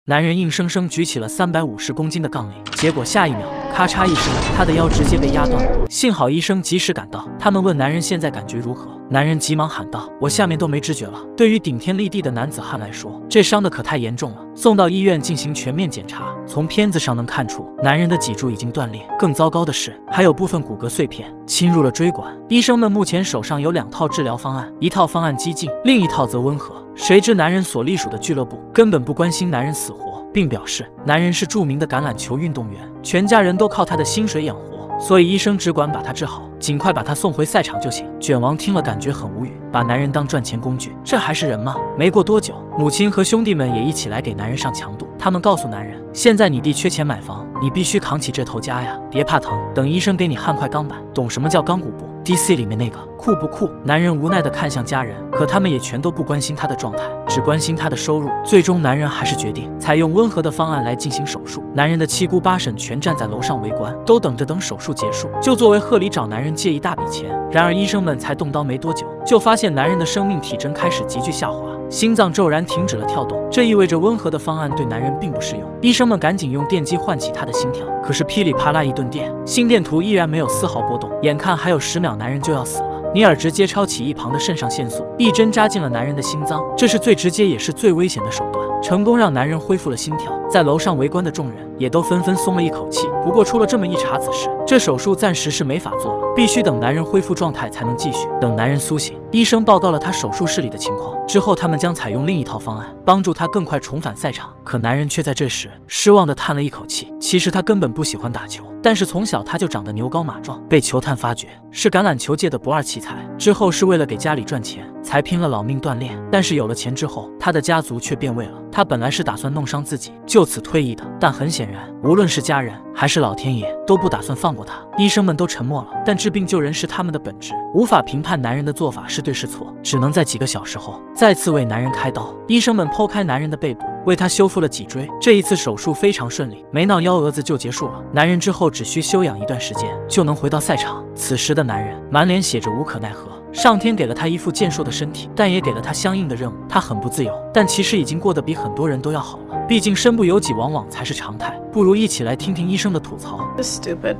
男人硬生生举起了350公斤的杠铃，结果下一秒，咔嚓一声，他的腰直接被压断了。幸好医生及时赶到，他们问男人现在感觉如何，男人急忙喊道：“我下面都没知觉了。”对于顶天立地的男子汉来说，这伤的可太严重了，送到医院进行全面检查。从片子上能看出，男人的脊柱已经断裂，更糟糕的是，还有部分骨骼碎片侵入了椎管。医生们目前手上有2套治疗方案，一套方案激进，另一套则温和。谁知男人所隶属的俱乐部根本不关心男人死活，并表示男人是著名的橄榄球运动员，全家人都靠他的薪水养活，所以医生只管把他治好，尽快把他送回赛场就行。卷王听了感觉很无语，把男人当赚钱工具，这还是人吗？没过多久，母亲和兄弟们也一起来给男人上强度。他们告诉男人，现在你弟缺钱买房，你必须扛起这头家呀，别怕疼，等医生给你焊块钢板。懂什么叫钢骨不？ DC 里面那个酷不酷？男人无奈地看向家人，可他们也全都不关心他的状态，只关心他的收入。最终，男人还是决定采用温和的方案来进行手术。男人的七姑八婶全站在楼上围观，都等手术结束，就作为贺礼找男人借一大笔钱。然而医生们才动刀没多久，就发现男人的生命体征开始急剧下滑，心脏骤然停止了跳动，这意味着温和的方案对男人并不适用。医生们赶紧用电击唤起他的心跳，可是噼里啪啦一顿电，心电图依然没有丝毫波动，眼看还有10秒，男人就要死了。 尼尔直接抄起一旁的肾上腺素，一针扎进了男人的心脏，这是最直接也是最危险的手段，成功让男人恢复了心跳。在楼上围观的众人也都纷纷松了一口气。不过出了这么一茬子事，这手术暂时是没法做了，必须等男人恢复状态才能继续。等男人苏醒，医生报告了他手术室里的情况之后，他们将采用另一套方案，帮助他更快重返赛场。可男人却在这时失望地叹了一口气。其实他根本不喜欢打球。 但是从小他就长得牛高马壮，被球探发掘是橄榄球界的不二奇才。之后是为了给家里赚钱，才拼了老命锻炼。但是有了钱之后，他的家族却变味了。他本来是打算弄伤自己，就此退役的。但很显然，无论是家人还是老天爷，都不打算放过他。医生们都沉默了，但治病救人是他们的本职，无法评判男人的做法是对是错，只能在几个小时后再次为男人开刀。医生们剖开男人的背部， 为他修复了脊椎，这一次手术非常顺利，没闹幺蛾子就结束了。男人之后只需休养一段时间，就能回到赛场。此时的男人满脸写着无可奈何。上天给了他一副健硕的身体，但也给了他相应的任务。他很不自由，但其实已经过得比很多人都要好了。毕竟身不由己往往才是常态。不如一起来听听医生的吐槽。 Stupid.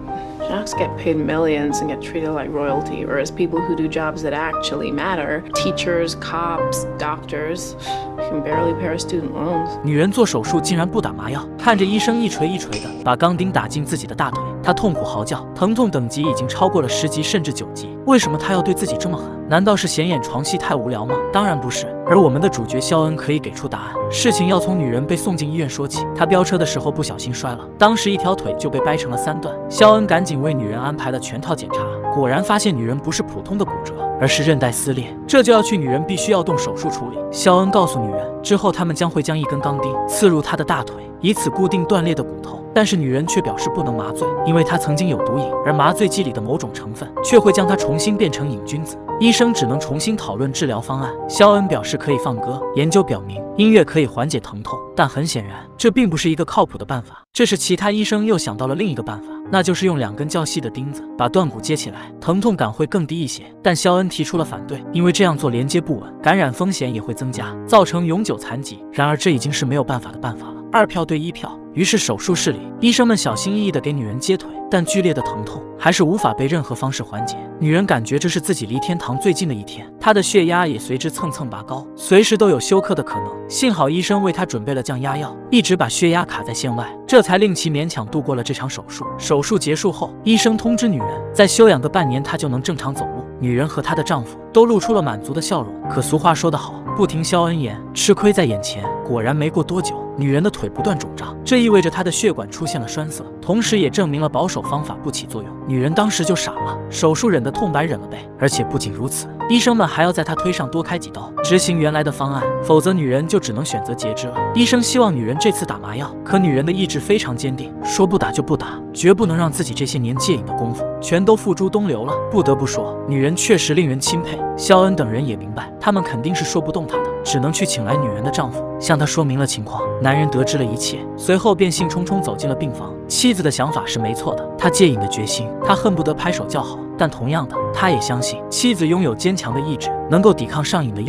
Jocks get paid millions and get treated like royalty, whereas people who do jobs that actually matter, teachers, cops, doctors, can barely pay our student loans. 女人做手术竟然不打麻药，看着医生一锤一锤的把钢钉打进自己的大腿，她痛苦嚎叫，疼痛等级已经超过了10级甚至9级。为什么她要对自己这么狠？难道是嫌演床戏太无聊吗？当然不是。而我们的主角肖恩可以给出答案。事情要从女人被送进医院说起。她飙车的时候不小心摔了，当时一条腿就被掰成了3段。肖恩赶紧为女人安排了全套检查，果然发现女人不是普通的骨折，而是韧带撕裂，这就要去女人必须要动手术处理。肖恩告诉女人，之后他们将会将一根钢钉刺入她的大腿，以此固定断裂的骨头。 但是女人却表示不能麻醉，因为她曾经有毒瘾，而麻醉剂里的某种成分却会将她重新变成瘾君子。医生只能重新讨论治疗方案。肖恩表示可以放歌，研究表明音乐可以缓解疼痛，但很显然这并不是一个靠谱的办法。这时其他医生又想到了另一个办法，那就是用2根较细的钉子把断骨接起来，疼痛感会更低一些。但肖恩提出了反对，因为这样做连接不稳，感染风险也会增加，造成永久残疾。然而这已经是没有办法的办法了，2票对1票。 于是手术室里，医生们小心翼翼地给女人接腿，但剧烈的疼痛还是无法被任何方式缓解。女人感觉这是自己离天堂最近的一天，她的血压也随之蹭蹭拔高，随时都有休克的可能。幸好医生为她准备了降压药，一直把血压卡在线外，这才令其勉强度过了这场手术。手术结束后，医生通知女人，再休养个半年，她就能正常走路。女人和她的丈夫都露出了满足的笑容。可俗话说得好，不听肖恩言，吃亏在眼前。果然没过多久，女人的腿不断肿胀，这意味着她的血管出现了栓塞，同时也证明了保守方法不起作用。女人当时就傻了，手术忍的痛白忍了呗。而且不仅如此，医生们还要在她腿上多开几刀，执行原来的方案，否则女人就只能选择截肢了。医生希望女人这次打麻药，可女人的意志非常坚定，说不打就不打，绝不能让自己这些年戒瘾的功夫全都付诸东流了。不得不说，女人确实令人钦佩。肖恩等人也明白，他们肯定是说不动她的，只能去请来女人的丈夫，向她说明了情况。男人得知了一切，随后便兴冲冲走进了病房。妻子的想法是没错的，他戒瘾的决心，他恨不得拍手叫好。但同样的，他也相信妻子拥有坚强的意志，能够抵抗上瘾的诱惑。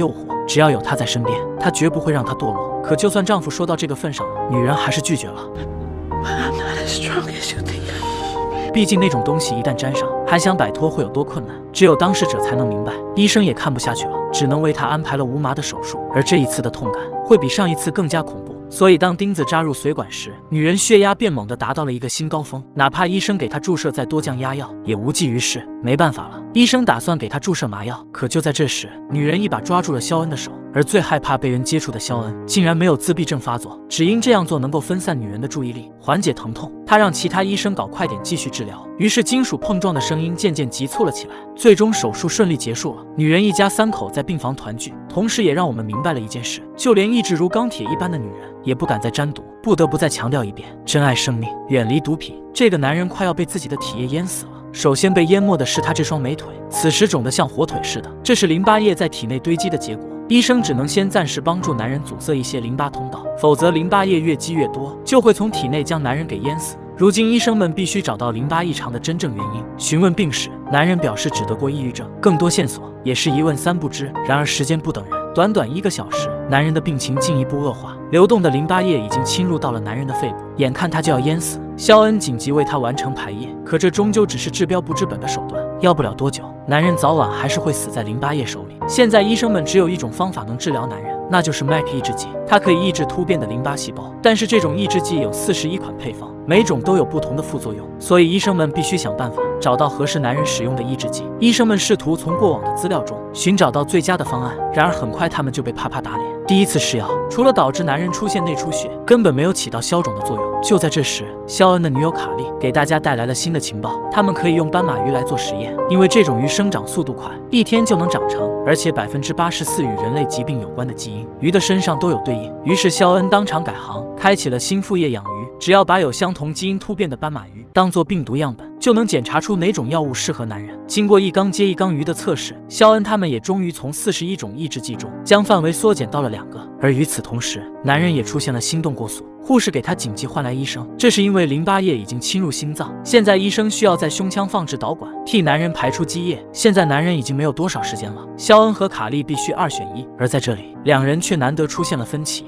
只要有他在身边，她绝不会让他堕落。可就算丈夫说到这个份上了，女人还是拒绝了。 I'm not as strong as you think. 毕竟那种东西一旦沾上，还想摆脱会有多困难，只有当事者才能明白。医生也看不下去了，只能为她安排了无麻的手术，而这一次的痛感会比上一次更加恐怖。所以当钉子扎入髓管时，女人血压变猛地达到了一个新高峰，哪怕医生给她注射再多降压药，也无济于事。没办法了，医生打算给她注射麻药，可就在这时，女人一把抓住了肖恩的手。而最害怕被人接触的肖恩，竟然没有自闭症发作，只因这样做能够分散女人的注意力，缓解疼痛。他让其他医生搞快点继续治疗，于是金属碰撞的声音渐渐急促了起来。最终手术顺利结束了，女人一家3口在病房团聚，同时也让我们明白了一件事：就连意志如钢铁一般的女人，也不敢再沾赌。不得不再强调一遍，珍爱生命，远离毒品。这个男人快要被自己的体液淹死了。首先被淹没的是他这双美腿，此时肿得像火腿似的，这是淋巴液在体内堆积的结果。医生只能先暂时帮助男人阻塞一些淋巴通道，否则淋巴液越积越多，就会从体内将男人给淹死。如今医生们必须找到淋巴异常的真正原因，询问病史，男人表示只得过抑郁症，更多线索也是一问3不知。然而时间不等人，短短1个小时，男人的病情进一步恶化，流动的淋巴液已经侵入到了男人的肺部，眼看他就要淹死。肖恩紧急为他完成排液，可这终究只是治标不治本的手段，要不了多久，男人早晚还是会死在淋巴液手里。现在医生们只有一种方法能治疗男人，那就是 MAC 抑制剂，它可以抑制突变的淋巴细胞，但是这种抑制剂有41款配方，每种都有不同的副作用，所以医生们必须想办法找到合适男人使用的抑制剂。医生们试图从过往的资料中寻找到最佳的方案，然而很快他们就被啪啪打脸。第一次试药，除了导致男人出现内出血，根本没有起到消肿的作用。就在这时，肖恩的女友卡莉给大家带来了新的情报，他们可以用斑马鱼来做实验，因为这种鱼生长速度快，1天就能长成，而且84%与人类疾病有关的基因，鱼的身上都有对应。于是肖恩当场改行，开启了新副业养鱼，只要把有相同基因突变的斑马鱼当作病毒样本，就能检查出哪种药物适合男人。经过一缸接一缸鱼的测试，肖恩他们也终于从41种抑制剂中将范围缩减到了2个。而与此同时，男人也出现了心动过速，护士给他紧急换来医生，这是因为淋巴液已经侵入心脏，现在医生需要在胸腔放置导管，替男人排出积液。现在男人已经没有多少时间了，肖恩和卡莉必须2选1，而在这里，两人却难得出现了分歧。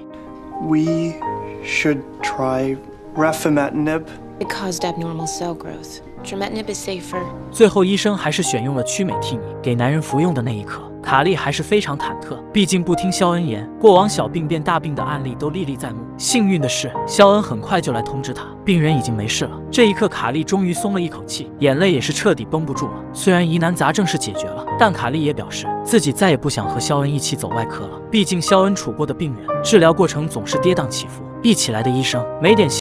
We should try Refimetinib. It caused abnormal cell growth. Trametinib is safer. 最后医生还是选用了曲美替尼，给男人服用的那一刻，卡莉还是非常忐忑，毕竟不听肖恩言，过往小病变大病的案例都历历在目。幸运的是，肖恩很快就来通知他，病人已经没事了。这一刻，卡莉终于松了一口气，眼泪也是彻底绷不住了。虽然疑难杂症是解决了，但卡莉也表示自己再也不想和肖恩一起走外科了。毕竟肖恩处过的病人，治疗过程总是跌宕起伏，一起来的医生没点